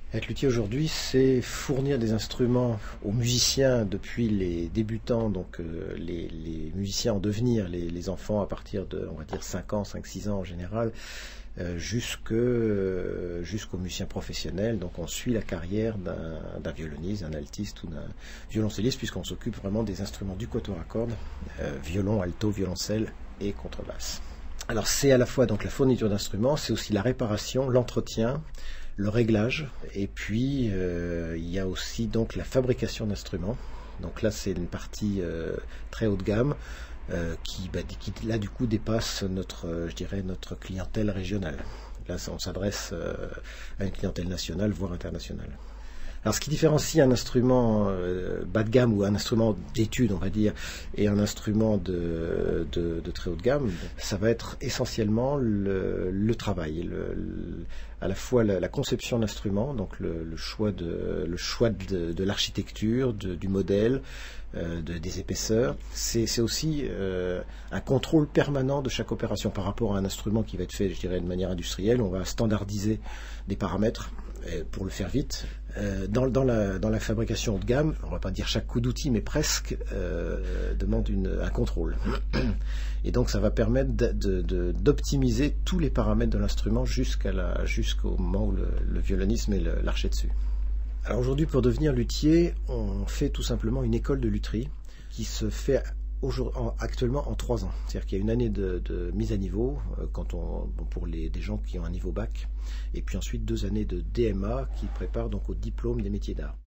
Être luthier aujourd'hui, c'est fournir des instruments aux musiciens depuis les débutants, donc les musiciens en devenir, les enfants à partir de, on va dire, 5 ans, 5-6 ans en général, jusqu'aux musiciens professionnels. Donc on suit la carrière d'un violoniste, d'un altiste ou d'un violoncelliste, puisqu'on s'occupe vraiment des instruments du quatuor à cordes, violon, alto, violoncelle et contrebasse. Alors c'est à la fois donc la fourniture d'instruments, c'est aussi la réparation, l'entretien, le réglage, et puis il y a aussi donc la fabrication d'instruments. Donc là c'est une partie très haut de gamme qui là du coup dépasse je dirais notre clientèle régionale. Là on s'adresse à une clientèle nationale voire internationale. Alors ce qui différencie un instrument bas de gamme ou un instrument d'étude, on va dire, et un instrument de très haut de gamme, ça va être essentiellement le travail, à la fois la conception d'instruments, donc le choix de l'architecture, du modèle, des épaisseurs. C'est aussi un contrôle permanent de chaque opération par rapport à un instrument qui va être fait, je dirais, de manière industrielle. On va standardiser des paramètres pour le faire vite. Dans la fabrication haut de gamme, on ne va pas dire chaque coup d'outil, mais presque, demande un contrôle. Et donc ça va permettre d'optimiser tous les paramètres de l'instrument jusqu'au moment où le violoniste met l'archet dessus. Alors aujourd'hui, pour devenir luthier, on fait tout simplement une école de lutherie qui se fait actuellement en 3 ans. C'est-à-dire qu'il y a une année de mise à niveau pour des gens qui ont un niveau bac, et puis ensuite 2 années de DMA qui préparent donc au diplôme des métiers d'art.